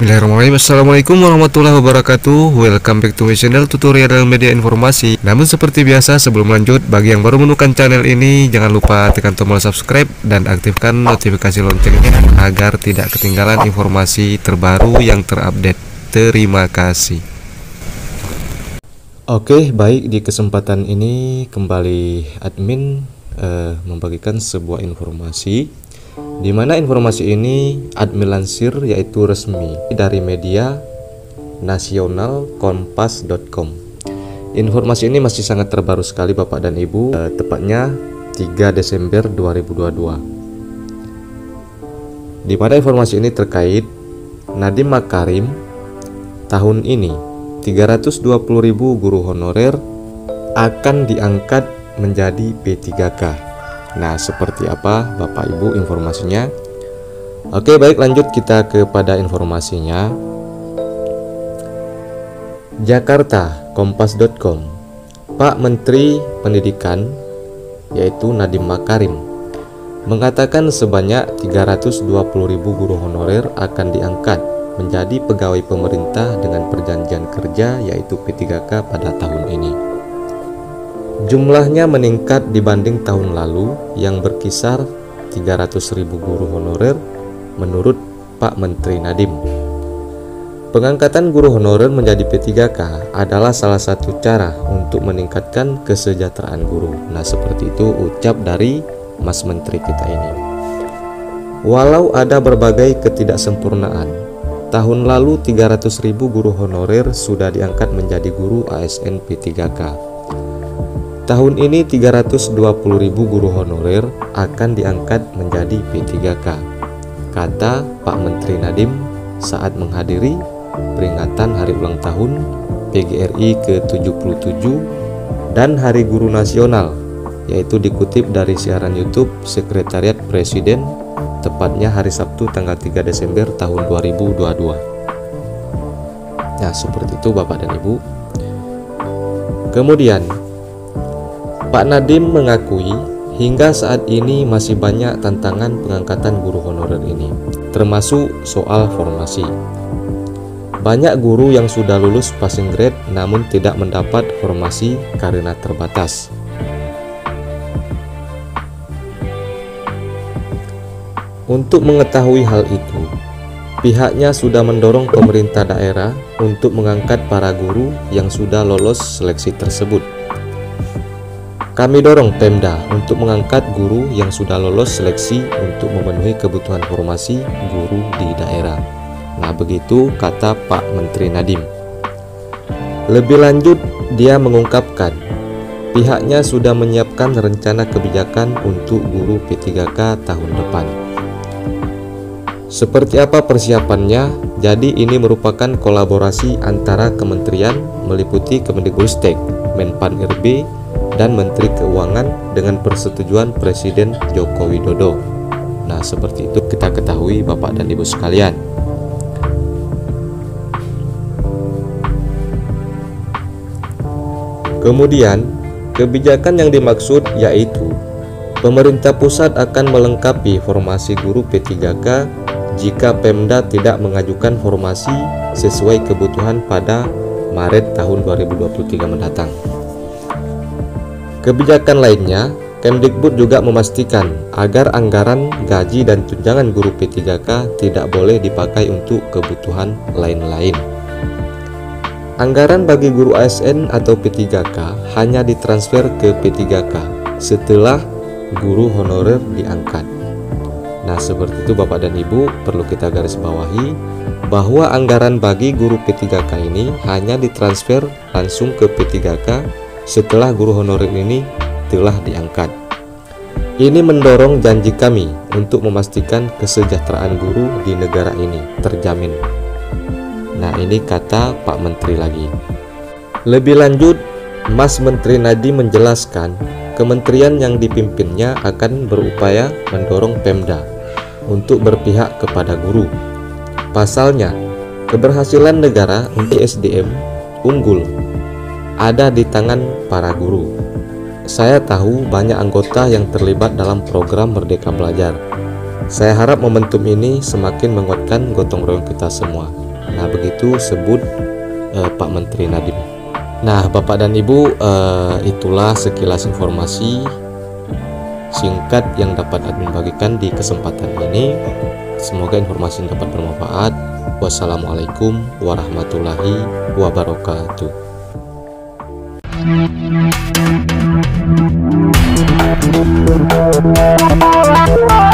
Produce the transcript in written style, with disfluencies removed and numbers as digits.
Bismillahirrahmanirrahim. Assalamualaikum warahmatullahi wabarakatuh. Welcome back to my channel tutorial dalam media informasi. Namun seperti biasa, sebelum lanjut, bagi yang baru menemukan channel ini, jangan lupa tekan tombol subscribe dan aktifkan notifikasi loncengnya agar tidak ketinggalan informasi terbaru yang terupdate. Terima kasih. Oke, baik, di kesempatan ini kembali admin membagikan sebuah informasi, di mana informasi ini admin lansir yaitu resmi dari media nasional kompas.com. Informasi ini masih sangat terbaru sekali Bapak dan Ibu, tepatnya 3 Desember 2022. Di mana informasi ini terkait Nadiem Makarim tahun ini 320.000 guru honorer akan diangkat menjadi P3K. Nah, seperti apa Bapak Ibu informasinya? Oke, baik, lanjut kita kepada informasinya. Jakarta, kompas.com. Pak Menteri Pendidikan yaitu Nadiem Makarim mengatakan sebanyak 320.000 guru honorer akan diangkat menjadi pegawai pemerintah dengan perjanjian kerja yaitu P3K pada tahun ini. Jumlahnya meningkat dibanding tahun lalu yang berkisar 300.000 guru honorer menurut Pak Menteri Nadiem. Pengangkatan guru honorer menjadi P3K adalah salah satu cara untuk meningkatkan kesejahteraan guru. Nah, seperti itu ucap dari Mas Menteri kita ini. Walau ada berbagai ketidaksempurnaan, tahun lalu 300.000 guru honorer sudah diangkat menjadi guru ASN P3K. Tahun ini 320.000 guru honorer akan diangkat menjadi P3K, kata Pak Menteri Nadiem saat menghadiri peringatan Hari Ulang Tahun PGRI ke-77 dan Hari Guru Nasional, yaitu dikutip dari siaran YouTube Sekretariat Presiden, tepatnya hari Sabtu tanggal 3 Desember tahun 2022. Nah, seperti itu Bapak dan Ibu. Kemudian Pak Nadiem mengakui hingga saat ini masih banyak tantangan pengangkatan guru honorer ini, termasuk soal formasi. Banyak guru yang sudah lulus passing grade namun tidak mendapat formasi karena terbatas. Untuk mengetahui hal itu, pihaknya sudah mendorong pemerintah daerah untuk mengangkat para guru yang sudah lolos seleksi tersebut. Kami dorong Pemda untuk mengangkat guru yang sudah lolos seleksi untuk memenuhi kebutuhan formasi guru di daerah. Nah, begitu kata Pak Menteri Nadiem. Lebih lanjut, dia mengungkapkan pihaknya sudah menyiapkan rencana kebijakan untuk guru P3K tahun depan. Seperti apa persiapannya? Jadi ini merupakan kolaborasi antara kementerian meliputi Kemendikbudristek, Menpan-RB, dan Menteri Keuangan dengan persetujuan Presiden Joko Widodo. Nah, seperti itu kita ketahui Bapak dan Ibu sekalian. Kemudian, kebijakan yang dimaksud yaitu pemerintah pusat akan melengkapi formasi guru P3K jika Pemda tidak mengajukan formasi sesuai kebutuhan pada Maret tahun 2023 mendatang. Kebijakan lainnya, Kemdikbud juga memastikan agar anggaran gaji dan tunjangan guru P3K tidak boleh dipakai untuk kebutuhan lain-lain. Anggaran bagi guru ASN atau P3K hanya ditransfer ke P3K setelah guru honorer diangkat. Nah, seperti itu Bapak dan Ibu, perlu kita garis bawahi bahwa anggaran bagi guru P3K ini hanya ditransfer langsung ke P3K setelah guru honorer ini telah diangkat. Ini mendorong janji kami untuk memastikan kesejahteraan guru di negara ini terjamin. Nah, ini kata Pak Menteri lagi. Lebih lanjut, Mas Menteri Nadiem menjelaskan kementerian yang dipimpinnya akan berupaya mendorong Pemda untuk berpihak kepada guru. Pasalnya, keberhasilan negara untuk SDM unggul ada di tangan para guru. Saya tahu banyak anggota yang terlibat dalam program Merdeka Belajar. Saya harap momentum ini semakin menguatkan gotong royong kita semua. Nah, begitu sebut Pak Menteri Nadiem. Nah, Bapak dan Ibu, itulah sekilas informasi singkat yang dapat admin bagikan di kesempatan ini. Semoga informasi dapat bermanfaat. Wassalamualaikum warahmatullahi wabarakatuh.